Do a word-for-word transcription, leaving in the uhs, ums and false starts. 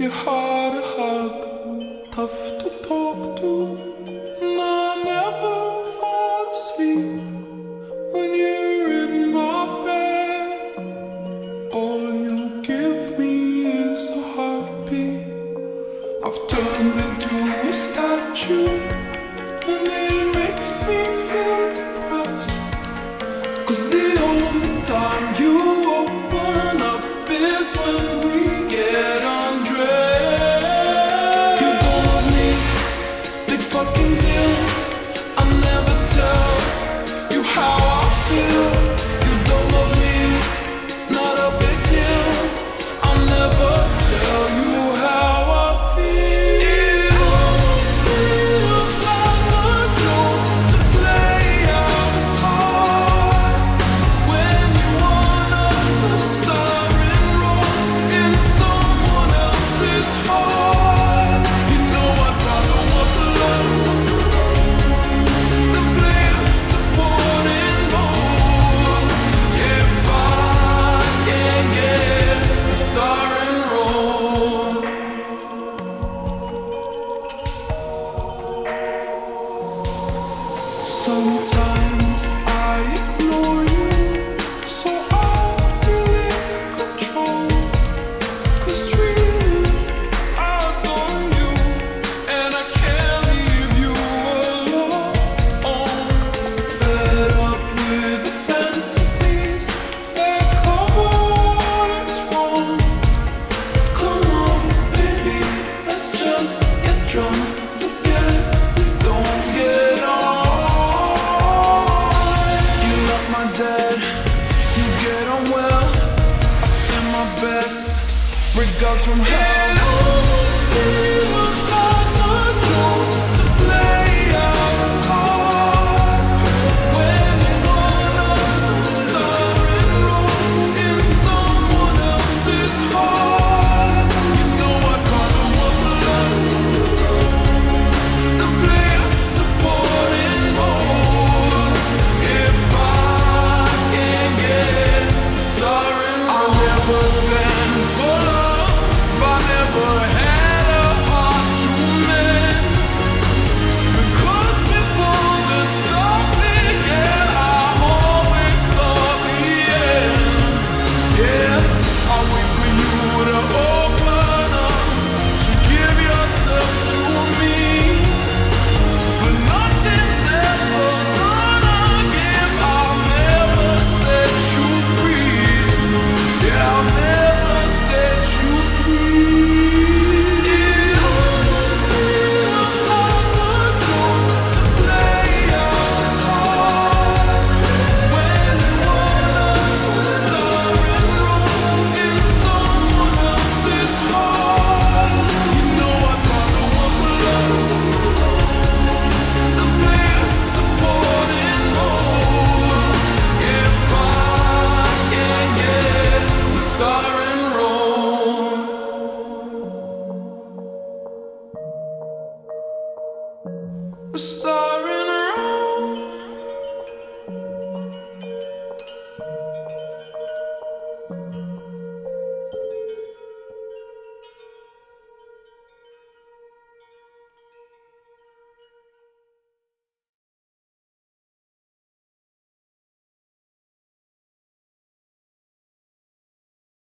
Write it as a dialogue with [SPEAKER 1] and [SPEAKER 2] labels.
[SPEAKER 1] You're hard to hug, tough to talk to, and I never fall asleep when you're in my bed. All you give me is a heartbeat. I've turned into a statue, and it makes me feel depressed. 'Cause the only time you open up is when we get undressed. You don't love me, big fucking deal. I'll never tell you how I feel. You don't love me, not a big deal. I'll never tell you how I feel. It always feels like a joke to play out a part when you wanna the starring role in someone else's heart. You know I'd rather walk alone than play a supporting role. If I can get the starring role. Sometimes I ignore you, so I feel in control. 'Cause really, I adore you, and I can't leave you alone. Fed up with the fantasies that cover what's wrong. Come on, baby, let's just get drunk. Forget we don't get on. You love my dad, you get on well. I send my best regards from hell. It always feels